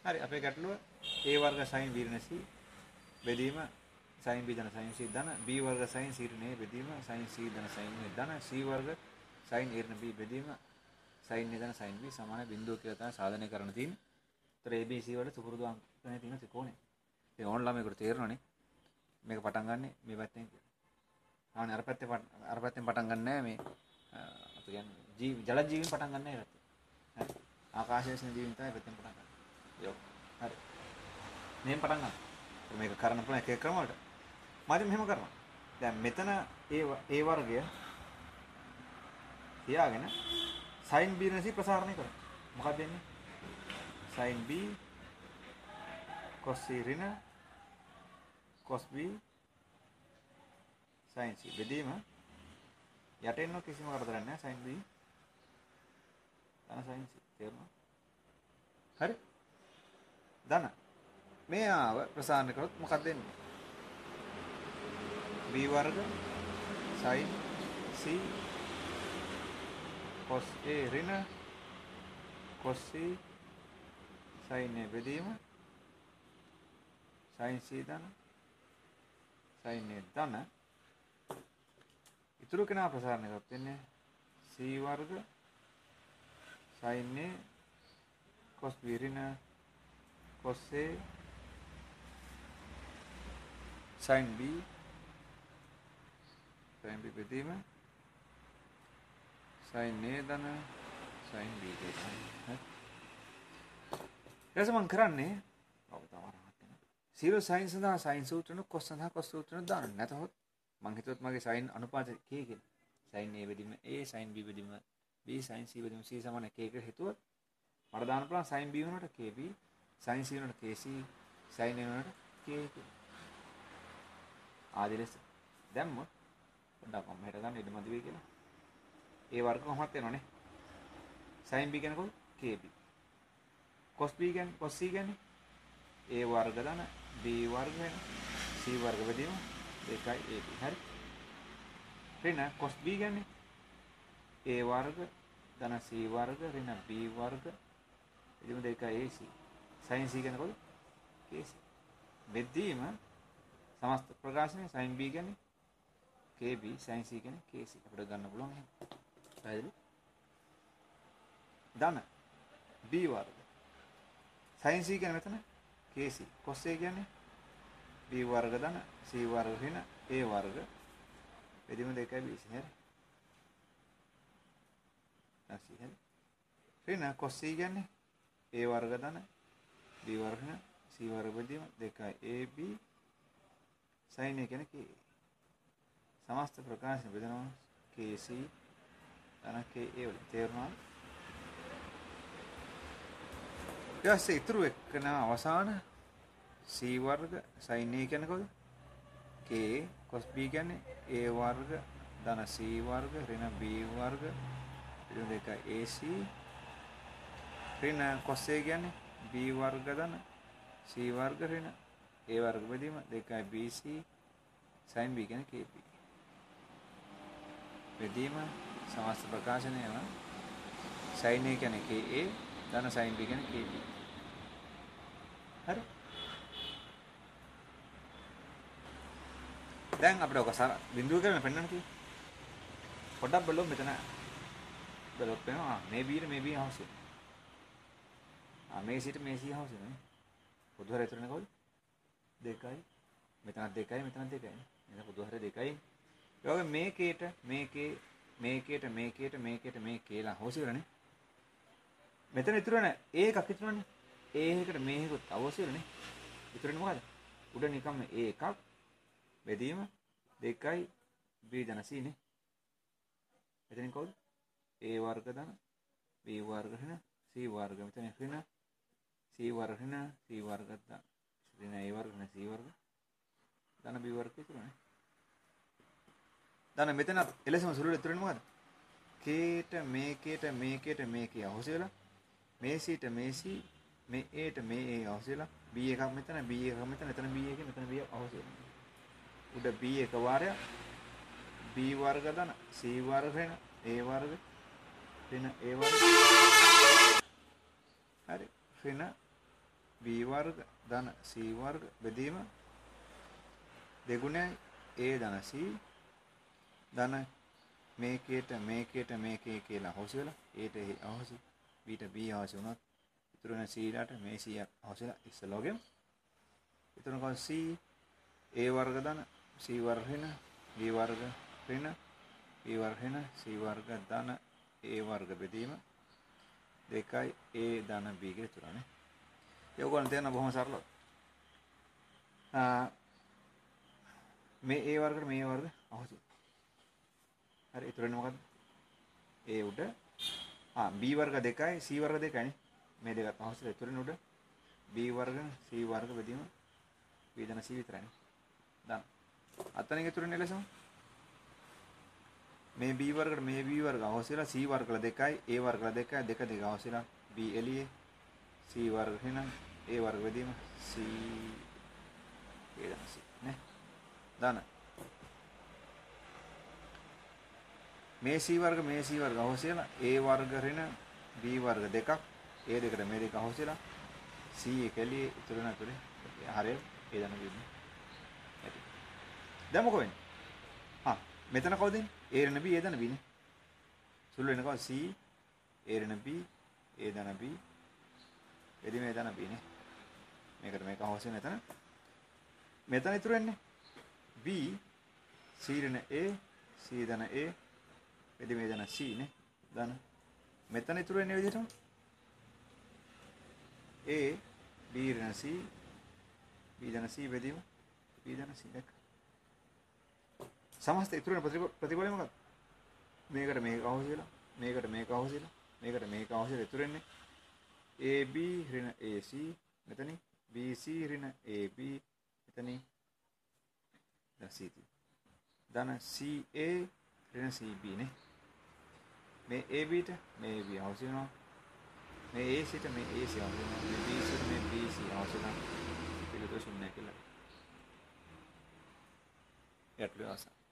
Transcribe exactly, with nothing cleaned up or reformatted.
හරි අපේ ගැටලුව a වර්ග sin b ඍණ c බෙදීම sin b ධන sin c ධන b වර්ග sin c ඍණ a බෙදීම sin c ධන sin a ධන c වර්ග sin a ඍණ b බෙදීම sin a ධන sin b සමාන බිඳුව කියලා තමයි සාධනය කරන්න තියෙන්නේ. ඒතර a b c වල සුපුරුදු අංකනේ තියෙන ත්‍රිකෝණය. ඒ ඕන්ලා මේකට තේරෙනවනේ. මේක පටන් ගන්නෙ මේ පැත්තෙන් කියලා. ආනේ අර පැත්තේ අර පැත්තෙන් පටන් ගන්න නැහැ මේ අපි කියන්නේ ජීව ජල ජීවීන් පටන් ගන්න නැහැ පැත්තේ. හරි. ආකාශයේ සින ජීවීන් තමයි පැත්තෙන් පටන් ගන්න. යෝ. හරි. මෙහෙම පටන් ගන්න. මේක කරන්න පුළුවන් එක එක ක්‍රම වලට. මම මෙහෙම කරනවා. දැන් මෙතන a a වර්ගය තියාගෙන sin b ඍණ c ප්‍රසාරණය කරනවා. මොකක්ද වෙන්නේ? sin b cos c ඍණ cos b sin c බෙදීම යටින් නො කිසිම කරදරයක් නැහැ sin b ධන sin c තේරුණා? හරි? ධන මේ ආව ප්‍රසාරණය කරොත් මොකක්ද වෙන්නේ? b වර්ග sin c cos a ඍණ cos c sin a බෙදීම sin c ධන sin a ධන ඉතුරු කෙනා ප්‍රසාරණය කරත් වෙන්නේ c වර්ග sin a cos b ඍණ cos a sin b sin b බෙදීම sin a ධන sin b දෙකයි. හරි. ඊට මම කරන්නේ ඔබ තමයි සියලු sin සඳහා sin සූත්‍රන cos සඳහා cos සූත්‍රන දාන්න. නැතහොත් මම හිතුවත් මගේ sin අනුපාත k කියලා. sin a බෙදීම a sin b බෙදීම b sin c බෙදීම c සමාන k කියලා හිතුවත් මට දාන්න පුළුවන් sin b වුණාට kb sin c වුණාට kc sin a වුණාට k කියලා. ආදි ලෙස දැම්මොත් පොඩ්ඩක් මම හෙට ගන්න ඉඩ මදි වෙයි කියලා. a වර්ග කොහොමද වෙනවනේ? sin b කියන්නේ කොහොමද? kb. cos b කියන්නේ cos c කියන්නේ a වර්ග ධන b වර්ග වෙන c වර්ග බෙදීම දෙකයි ab. හරි. ඍණ cos b කියන්නේ a වර්ග ධන c වර්ග ඍණ b වර්ග බෙදීම දෙකයි ac. sin c කියන්නේ කොහොමද? kc. බෙදීම සමස්ත ප්‍රකාශනයේ sin b කියන්නේ kb sin c කියන්නේ kc. අපිට ගන්න පුළුවන් එහෙම. පැහැදිලි? ධන b වර්ග sin c කියන්නේ මෙතන kc cos a කියන්නේ b වර්ග ධන c වර්ග ඍණ a වර්ග බෙදීම දෙකයි bc. හරි. නැසි හරි. ඍණ cos c කියන්නේ a වර්ග ධන b වර්ග ඍණ c වර්ග බෙදීම දෙකයි ab sin a කියන්නේ k. සමස්ත ප්‍රකාශන බෙදනවා kc ධන ka වල. තේරුණාද? ඊට ඉතුරු එක්කන අවසාන c වර්ග sin a කියන්නේ කොහොමද? k cos b කියන්නේ a වර්ග ධන c වර්ග ඍණ b වර්ග ඍණ දෙකයි ac ඍණ cos a කියන්නේ b වර්ග ධන c වර්ග ඍණ a වර්ග බෙදීම දෙකයි bc sin b කියන්නේ kb. බෙදීම සමස්ත ප්‍රකාශනයම sin a කියන්නේ ka ධන sin b කියන්නේ kb. හරි. දැන් අපිට ඔක සාර බිඳුව කරගෙන පෙන්නන්න කිව්වා. පොඩ්ඩක් බලමු මෙතන. බලොත් වෙනවා මේ b නේ මේ b හවුස් එක. ආ මේ c ට මේ c හවුස් එක නේ. පොදු හරය එතරනේ කොහොමද? දෙකයි. මෙතනත් දෙකයි මෙතනත් දෙකයි. එහෙනම් පොදු හරය දෙකයි. ඒ වගේ මේකේට මේකේ මේකේට මේකේට මේකේට මේ කියලා හවුස් එකනේ. මෙතන ඉතුරු වෙන a එකක් ඉතුරුනේ. a එකකට මේ එකත් අවශ්‍ය වෙන්නේ. ඉතුරුනේ මොකද? උඩ නිකම්ම a එකක් බෙදීම දෙකයි b ධන c නේ. එතනින් කවුද? a වර්ග ධන b වර්ග ඍණ c වර්ග. මෙතන ඍණ c වර්ග ඍණ c වර්ග ධන ඍණ a වර්ග ඍණ c වර්ග ධන b වර්ග ඉතුරුනේ. ධන මෙතන එලෙසම සුළුට ඉතුරුනේ මොකද? k ට මේකේට මේකේට මේකේ අවශ්‍ය වෙලා මේ c ට මේ c මේ a ට මේ a අවශ්‍ය වෙලා b එකක් මෙතන b එකක් මෙතන එතන b එකේ මෙතන b අවශ්‍ය වෙනවා. උඩ b එක වාරය b වර්ග ධන c වර්ග ඍණ a වර්ග ඍණ a වර්ග හරි ඍණ b වර්ග ධන c වර්ග බෙදීම දෙගුණයි a ධන c ධන මේකේට මේකේට මේකේ කියලා අහෝසි වෙලා a ට a අහෝසි b ට b අහෝසි වුණොත් ඉතුරු වෙන c ලාට මේ c අහෝසි වෙලා ඉස්සෙල්ලා වගේම ඉතුරු කොහොම c a වර්ග ධන c වර්ග ඍණ b වර්ග ඍණ b වර්ග ඍණ c වර්ග ධන a වර්ග බෙදීම දෙකයි a ධන b කියලා ඉතුරුනේ. ඒ ඔයගොල්ලන් තේරෙන බොහොම සරලව. ආ මේ a වර්ගට මේ a වර්ග අහෝසි. හරි ඉතුරු වෙන්නේ මොකද්ද? a උඩ ආ b වර්ග දෙකයි c වර්ග දෙකයිනේ. මේ දෙකත් අහෝසි ඉතුරු වෙන උඩ b වර්ග c වර්ග බෙදීම b ධන c විතරයිනේ. දාන්න. අතනින් ඉතුරු වෙන්නේ ලෙසම මේ b වර්ගට මේ b වර්ග අහෝසිලා c වර්ගල දෙකයි a වර්ගල දෙකයි දෙක දෙක අහෝසිලා b එළියේ c වර්ග වෙන a වර්ග වෙදීම c a ධන c නේ දාන මේ c වර්ග මේ c වර්ග අහෝසිලා a වර්ග වෙන b වර්ග දෙකක් a දෙකට මේ දෙක අහෝසිලා c එක එළියේ ඉතුරු වෙන අතරේ හරියට a ධන වෙන්නේ ඇති දැන් මොකෝ වෙන්නේ ආ මෙතන කවුද ඉන්නේ a ඍණ b a ධන b නේ සුළු වෙන කව c a ඍණ b a ධන b එදි මේ ධන b නේ මේකට මේක අවශ්‍ය නැතන මෙතන ඉතුරු වෙන්නේ b c ඍණ a c ධන a එදි මේ ධන c නේ ධන මෙතන ඉතුරු වෙන්නේ විදිහටම a b ඍණ c b ධන c බෙදීම b ධන c දෙක සමස්ත ඉතුරු වෙන ප්‍රතිඵලය මොකක්ද? මේකට මේක අහෝසිලා මේකට මේක අහෝසිලා මේකට මේක අහෝසිලා ඉතුරු වෙන්නේ A B ඍණ A C මෙතනින් B C ඍණ A B මෙතනින් දැන් C ධන C A ඍණ C B නේ මේ A B ට මේ A B අහෝසිනවා මේ A C ට මේ A C අහෝසිනවා මේ B C ට මේ B C අහෝසිනවා පිළිතුර ශූන්‍ය කියලා. යටලු ආසන්න